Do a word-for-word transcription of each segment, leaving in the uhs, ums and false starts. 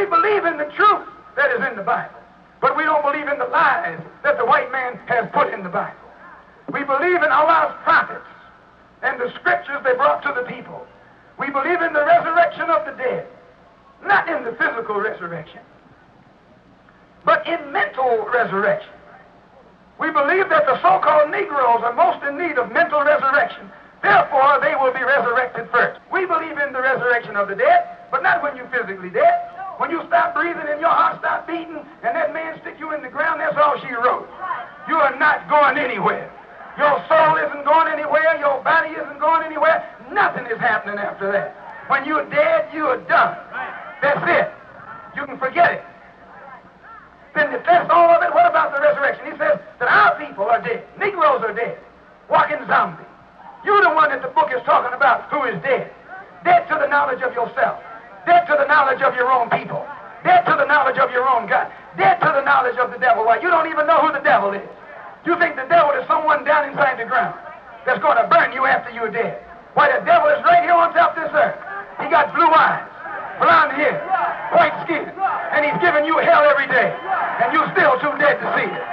We believe in the truth that is in the Bible, but we don't believe in the lies that the white man has put in the Bible. We believe in Allah's prophets and the scriptures they brought to the people. We believe in the resurrection of the dead, not in the physical resurrection, but in mental resurrection. We believe that the so-called Negroes are most in need of mental resurrection. Therefore, they will be resurrected first. We believe in the resurrection of the dead, but not when you're physically dead. When you stop breathing and your heart stop beating and that man stick you in the ground, that's all she wrote. You are not going anywhere. Your soul isn't going anywhere. Your body isn't going anywhere. Nothing is happening after that. When you're dead, you are done. That's it. You can forget it. Then if that's all of it, what about the resurrection? He says that our people are dead. Negroes are dead. Walking zombies. You're the one that the book is talking about who is dead. Dead to the knowledge of yourself. Dead to the knowledge of your own people. Dead to the knowledge of your own God. Dead to the knowledge of the devil. Why, you don't even know who the devil is. You think the devil is someone down inside the ground that's going to burn you after you're dead. Why, the devil is right here on top of this earth. He got blue eyes, blonde hair, white skin, and he's giving you hell every day, and you're still too dead to see it.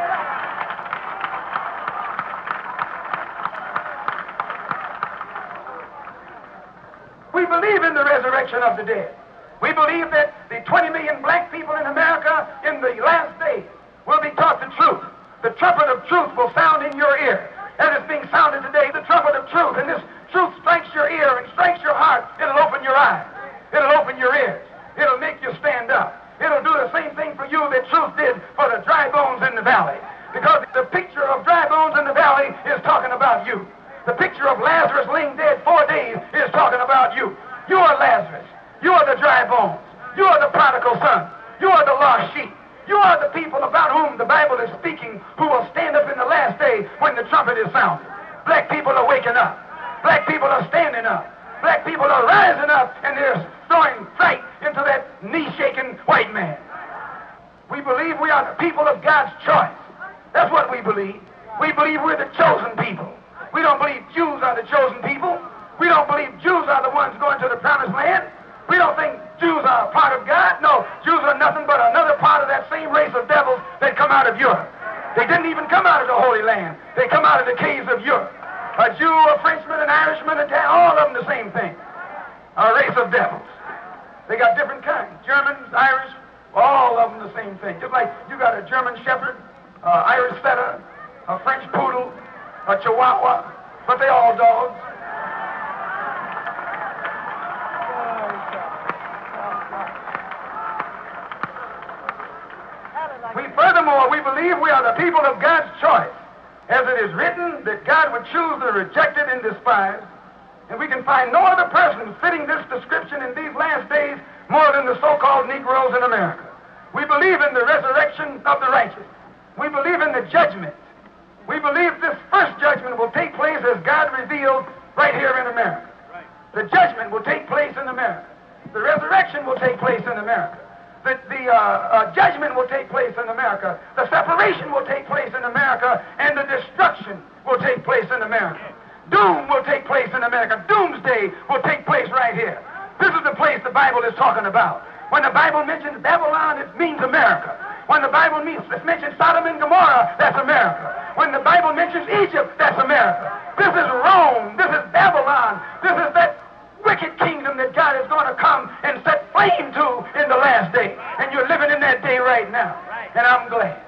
We believe in the resurrection of the dead. We believe that the twenty million black people in America in the last days will be taught the truth. The trumpet of truth will sound in your ear, as it's being sounded today, the trumpet of truth. And this truth strikes your ear and strikes your heart. It'll open your eyes. It'll open your ears. It'll make you stand up. It'll do the same thing for you that truth did for the dry bones in the valley. Because the picture of dry bones in the valley is talking about you. The picture of Lazarus laying dead four days is talking about you. You are Lazarus. You are the dry bones. You are the prodigal son. You are the lost sheep. You are the people about whom the Bible is speaking, who will stand up in the last day when the trumpet is sounded. Black people are waking up. Black people are standing up. Black people are rising up, and they're throwing fright into that knee-shaking white man. We believe we are the people of God's choice. That's what we believe. We believe we're the chosen people. We don't believe Jews are the chosen people. We don't believe Jews are the ones going to the promised land. We don't think Jews are a part of God. No, Jews are nothing but another part of that same race of devils that come out of Europe. They didn't even come out of the Holy Land. They come out of the caves of Europe. A Jew, a Frenchman, an Irishman, a Italian, all of them the same thing. A race of devils. They got different kinds. Germans, Irish, all of them the same thing. Just like you got a German Shepherd, an Irish Setter, a French Poodle, a Chihuahua, but they all dogs. We, furthermore, we believe we are the people of God's choice. As it is written that God would choose the rejected and despised, and we can find no other person fitting this description in these last days more than the so-called Negroes in America. We believe in the resurrection of the righteous. We believe in the judgment. We believe this first judgment will take place as God revealed right here in America. The judgment will take place in America. The resurrection will take place in America. The, the uh, uh, judgment will take place in America. The separation will take place in America. And the destruction will take place in America. Doom will take place in America. Doomsday will take place right here. This is the place the Bible is talking about. When the Bible mentions Babylon, it means America. When the Bible means, it mentions Sodom and Gomorrah, that's America. When the Bible mentions Egypt, that's America. This is Rome. This is Babylon. This is that wicked kingdom that God is going to come and set flame to in the last day. And you're living in that day right now. And I'm glad.